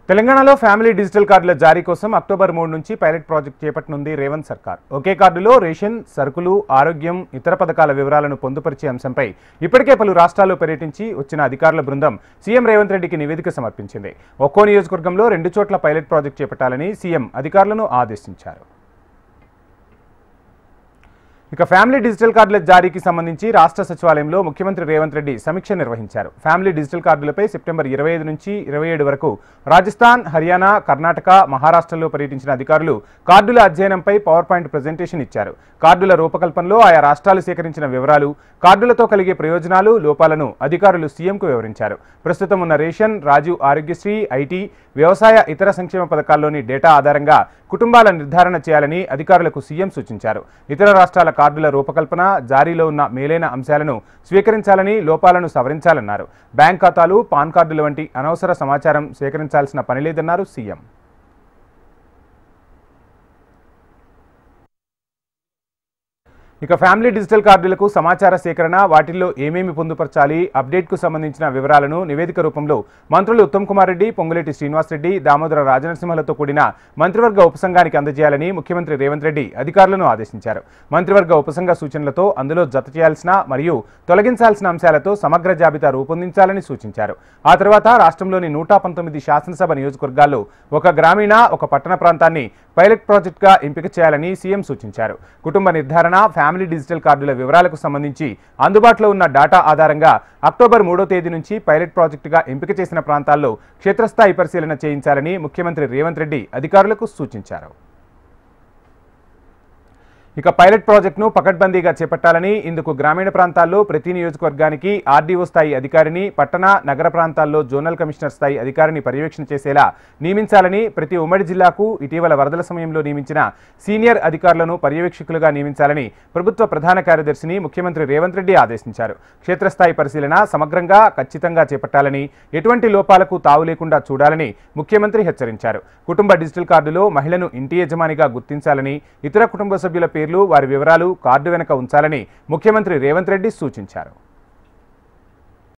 తెలంగాణలో family digital కార్డుల జారీ కోసం అక్టోబర్ 3 నుంచి పైలట్ ప్రాజెక్ట్ చేపట్టనుంది రేవంత్ సర్కార్. ఒకే కార్డులో రేషన్, సరుకులు, ఆరోగ్యం, ఇతర పథకాల వివరాలను పొందుపరిచే అంశంపై ఇప్పటికే పలు రాష్ట్రాల్లో పర్యటించి వచ్చిన అధికారుల బృందం సీఎం రేవంత్ రెడ్డికి నివేదిక సమర్పించింది. ఒక్కో నియోజకవర్గంలో 2 చోట్ల పైలట్ ప్రాజెక్ట్ చేపట్టాలని సీఎం అధికారులను ఆదేశించారు. ఇక ఫ్యామిలీ డిజిటల్ కార్డుల జారీకి సంబంధించి రాష్ట్ర సచివాలయంలో ముఖ్యమంత్రి రేవంత్ రెడ్డి సమీక్ష నిర్వహించారు. ఫ్యామిలీ డిజిటల్ కార్డులపై సెప్టెంబర్ 25 నుంచి 27 వరకు రాజస్థాన్, హర్యానా, కర్ణాటక, మహారాష్ట్రలో పర్యటించిన అధికారులు కార్డుల అధ్యయనంపై పవర్ పాయింట్ ప్రజెంటేషన్ ఇచ్చారు. కార్డుల రూపకల్పనలో ఆయా రాష్ట్రాలు సేకరించిన వివరాలు, కార్డులతో కలిగే ప్రయోజనాలు, లోపాలను అధికారులు సీఎంకు వివరించారు. ప్రస్తుతం ఉన్న రేషన్, రాజీవ్ ఆరోగ్యశ్రీ, ఐటీ, వ్యవసాయ, ఇతర సంక్షేమ పథకాల్లోని డేటా ఆధారంగా కుటుంబాల నిర్ధారణ చేయాలని అధికారులకు సీఎం సూచించారు. ఇతర రాష్ట్రాల కార్డుల రూపకల్పన, జారీలో ఉన్న మేలైన అంశాలను స్వీకరించాలని, లోపాలను సవరించాలన్నారు. బ్యాంక్ ఖాతాలు, పాన్ కార్డుల వంటి అనవసర సమాచారం సేకరించాల్సిన పనిలేదన్నారు సీఎం. ఇక ఫ్యామిలీ డిజిటల్ కార్డులకు సమాచార సేకరణ, వాటిల్లో ఏమేమి పొందుపరచాలి, అప్డేట్కు సంబంధించిన వివరాలను నివేదిక రూపంలో మంత్రులు ఉత్తమ్ కుమార్ రెడ్డి, పొంగులేటి శ్రీనివాసరెడ్డి, దామోదర రాజనరసింహలతో కూడిన మంత్రివర్గ ఉపసంఘానికి అందజేయాలని ముఖ్యమంత్రి రేవంత్ రెడ్డి అధికారులను ఆదేశించారు. మంత్రివర్గ ఉపసంఘ సూచనలతో అందులో జత చేయాల్సిన మరియు తొలగించాల్సిన అంశాలతో సమగ్ర జాబితా రూపొందించాలని సూచించారు. ఆ తర్వాత రాష్ట్రంలోని 119 శాసనసభ నియోజకవర్గాల్లో ఒక గ్రామీణ, ఒక పట్టణ ప్రాంతాన్ని పైలట్ ప్రాజెక్టుగా ఎంపిక చేయాలని సీఎం సూచించారు. కుటుంబ నిర్ధారణ, ఫ్యామిలీ డిజిటల్ కార్డుల వివరాలకు సంబంధించి అందుబాటులో ఉన్న డేటా ఆధారంగా అక్టోబర్ 3వ తేదీ నుంచి పైలట్ ప్రాజెక్టుగా ఎంపిక చేసిన ప్రాంతాల్లో క్షేత్రస్థాయి పరిశీలన చేయించాలని ముఖ్యమంత్రి రేవంత్ రెడ్డి అధికారులకు సూచించారు. ఇక పైలట్ ప్రాజెక్టును పకడ్బందీగా చేపట్టాలని, ఇందుకు గ్రామీణ ప్రాంతాల్లో ప్రతి నియోజకవర్గానికి ఆర్డీఓ స్థాయి అధికారిని, పట్టణ, నగర ప్రాంతాల్లో జోనల్ కమిషనర్ స్థాయి అధికారిని పర్యవేక్షణ చేసేలా నియమించాలని, ప్రతి ఉమ్మడి జిల్లాకు ఇటీవల వరదల సమయంలో నియమించిన సీనియర్ అధికారులను పర్యవేక్షకులుగా నియమించాలని ప్రభుత్వ ప్రధాన కార్యదర్శిని ముఖ్యమంత్రి రేవంత్ రెడ్డి ఆదేశించారు. క్షేత్రస్థాయి పరిశీలన సమగ్రంగా, ఖచ్చితంగా చేపట్టాలని, ఎటువంటి లోపాలకు తావు లేకుండా చూడాలని ముఖ్యమంత్రి హెచ్చరించారు. కుటుంబ డిజిటల్ కార్డులో మహిళను ఇంటి యజమానిగా గుర్తించాలని, ఇతర కుటుంబ సభ్యుల పేర్లు, వారి వివరాలు కార్డు వెనుక ఉంచాలని ముఖ్యమంత్రి రేవంత్ రెడ్డి సూచించారు.